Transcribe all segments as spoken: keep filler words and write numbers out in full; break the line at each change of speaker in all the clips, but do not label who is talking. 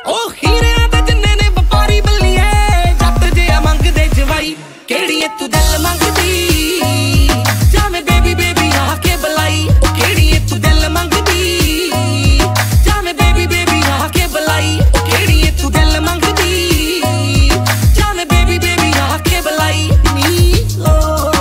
ओ हीरियां दे जिन्ने ने व्यापारी बल्लिए जट जिहा मंगदे जवाई केड़ी ए तू दिल मंगदी जावे बेबी बेबी आके बुलाई केड़ी ए तू दिल मंगदी जावे बेबी बेबी आके बुलाई केड़ी ए तू दिल मंगदी जावे बेबी बेबी आके बुलाई नी ओ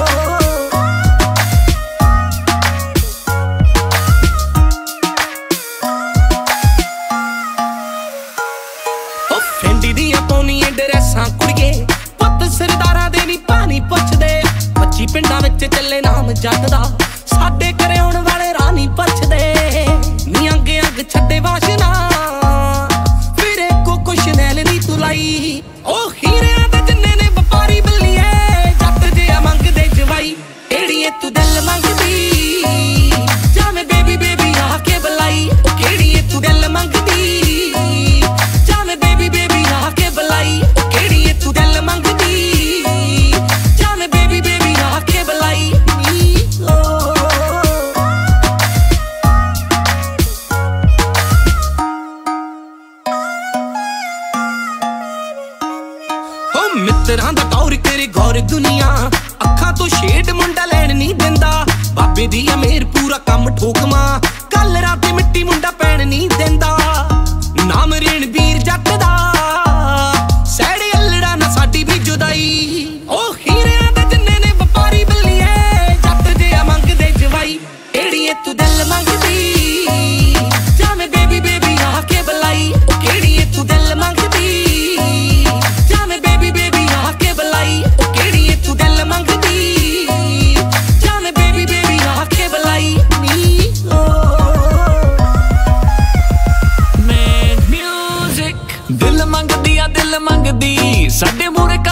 फेंडी दियां पौनियां ड्रेसां कुड़िए पुत्त सरदारां दे नी पानी पुछदे पच्ची पिंडां विच चले नाम जट दा साडे घरे आउण वाले राह नी पुछदे नी अंग अंग छड्डे वाशना फिरे को कुछ नैल नी तू लाई ओ हीरियां दे जिन्ने ने व्यापारी बल्लिए जट जिहा मंगदे जवाई केड़ी ए तू दिल मंगदी जावे बेबी बेबी आके बुलाई केड़ी ए तू दिल मंगदी मित्रां दा टौर तेरे गौर दुनिया अखां तो शेड मुंडा लैण नहीं देंदा बाबे दी अमेर पूरा कम ठोकमा कल रात मिट्टी मुंडा पैण नहीं देंदा नाम रणबीर जट दा सैड़े अल्लड़ा ना साडी भी जुदाई ओ हीरियां दे जिन्ने ने व्यापारी बल्लिए जट जिहा मंगदे जवाई केड़ी ए तू दिल मंगदी जावे बेबी बेबी आके बुलाई केड़ी ए तू दिल मंगदी दिल मंगदी आ दिल मंगदी साडे मूहरे